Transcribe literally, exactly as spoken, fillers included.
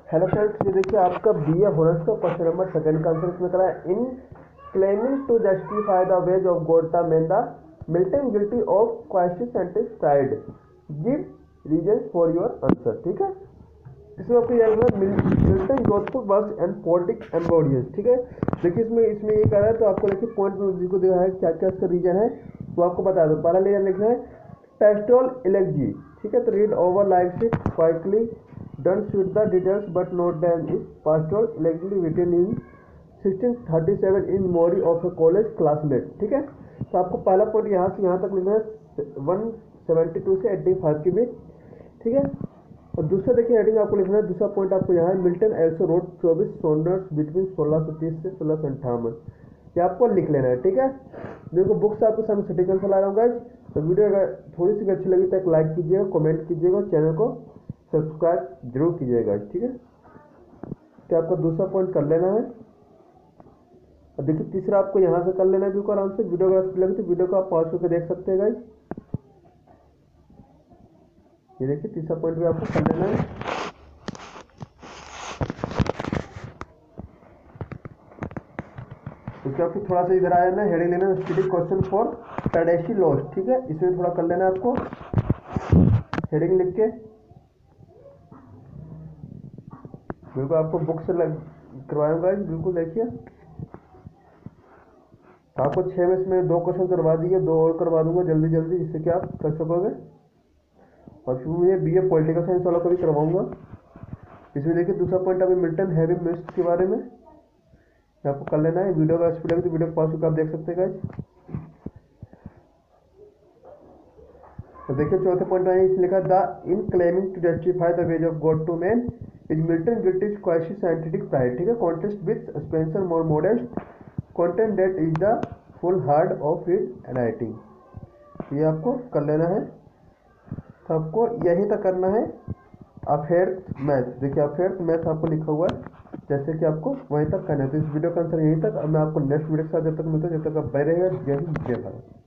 Hello friends, ये देखिए आपका बी ए हॉनर्स का क्वेश्चन नंबर सेकंड का आंसर इसमें करा है। In claiming to justify the ways of God to men the Milton guilty of quasi scientific give reason for your answer. ठीक है, इसमें आपको याद रखना Milton Jodhpur works and politic embodiments. ठीक है, देखिए इसमें इसमें ये कह रहा है, तो आपको देखिए पॉइंट में जिसको दिया है क्या क्या इसका रीजन है वो आपको बता दो। पहला रीजन लिखना है पेस्टोल इलेक्जी। ठीक है, तो read over like it quickly don't sweat the details but note them is pastoral elegy written in sixteen thirty seven in memory of a college classmate. ठीक है, तो आपको पहला पॉइंट यहाँ से यहाँ तक लिखना है वन सेवेंटी टू से एट्टी फाइव के बीच। ठीक है, और दूसरा देखिए हेडिंग आपको लिखना है, दूसरा पॉइंट आपको यहाँ है मिल्टन एल्सो रोड चौबीस सोनर्स बिटवीन सोलह सौ तीस से सोलह सौ अंठावन। ये आपको लिख लेना है। ठीक है, देखो बुक्स आपके सामने सिटिकल से ला रहा हूँ गाइस। तो वीडियो अगर थोड़ी सी भी अच्छी लगी तो एक लाइक कीजिएगा, कमेंट कीजिएगा, चैनल को सब्सक्राइब जरूर कीजिएगा। ठीक है, तो आपको दूसरा पॉइंट कर लेना है। और देखिए तीसरा आपको यहाँ से कर लेना है बिल्कुल आराम से। वीडियो अगर अच्छी लगी तो वीडियो को आप पॉज करके देख सकते हैं गाइस। ये देखिए तीसरा पॉइंट भी आपको कर लेना है। उसके आपको थोड़ा सा इधर आ जाना है, हेडिंग लेना है study question for Paradise Lost. ठीक है, इसमें थोड़ा कर लेना है आपको हेडिंग लिख के। बिल्कुल आपको बुक से करवाऊंगा बिल्कुल। देखिए आपको छः में इसमें दो क्वेश्चन करवा दिए, दो और करवा दूंगा जल्दी जल्दी जिससे कि आप कर सकोगे। और फिर मुझे बी ए पॉलिटिकल साइंस वाला को भी करवाऊंगा। इसमें देखिए दूसरा पॉइंट अभी मिल्टन हैवी मिस्ट के बारे में आपको कर लेना है। वीडियो का स्पीड लगे तो वीडियो को पॉज करके आप देख सकते हैं गाइस। तो देखिए चौथे पॉइंट में इसमें लिखा the in claiming to justify the ways of God to man is Milton guilt is quasi scientific pride. ठीक है, contest with Spenser more modest content that is the full hard of his writing. ये आपको कर लेना है। तो आपको यहीं तक करना है अफेयर्थ मैथ। देखिए अफेयर्थ मैथ आपको लिखा हुआ है, जैसे कि आपको वहीं तक करना है। तो इस वीडियो का आंसर यहीं तक। अब मैं आपको नेक्स्ट वीडियो के साथ जब तक मिलता हूँ, जब तक आप बने रहेगा। जय हिंद जय भारत।